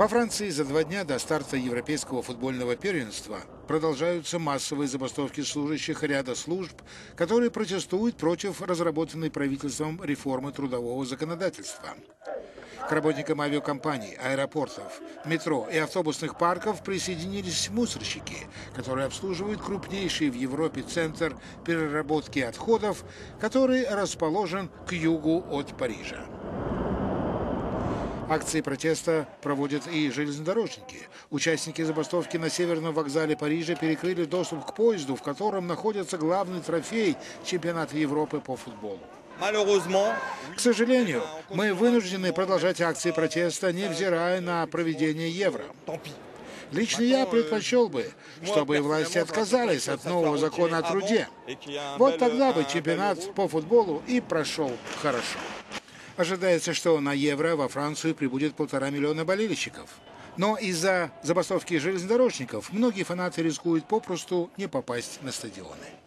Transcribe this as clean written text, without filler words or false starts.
Во Франции за 2 дня до старта европейского футбольного первенства продолжаются массовые забастовки служащих ряда служб, которые протестуют против разработанной правительством реформы трудового законодательства. К работникам авиакомпаний, аэропортов, метро и автобусных парков присоединились мусорщики, которые обслуживают крупнейший в Европе центр переработки отходов, который расположен к югу от Парижа. Акции протеста проводят и железнодорожники. Участники забастовки на Северном вокзале Парижа перекрыли доступ к поезду, в котором находится главный трофей чемпионата Европы по футболу. К сожалению, мы вынуждены продолжать акции протеста, невзирая на проведение Евро. Лично я предпочел бы, чтобы власти отказались от нового закона о труде. Вот тогда бы чемпионат по футболу и прошел хорошо. Ожидается, что на Евро во Францию прибудет 1,5 миллиона болельщиков. Но из-за забастовки железнодорожников многие фанаты рискуют попросту не попасть на стадионы.